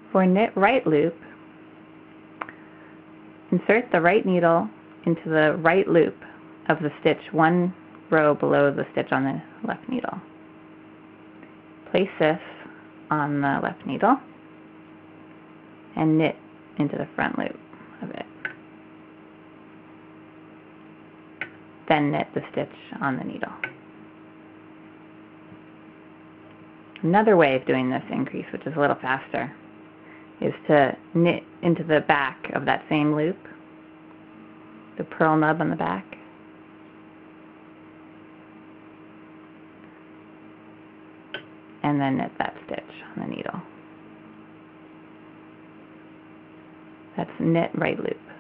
For knit right loop, insert the right needle into the right loop of the stitch one row below the stitch on the left needle. Place this on the left needle and knit into the front loop of it. Then knit the stitch on the needle. Another way of doing this increase, which is a little faster, is to knit into the back of that same loop, the purl nub on the back, and then knit that stitch on the needle. That's knit right loop.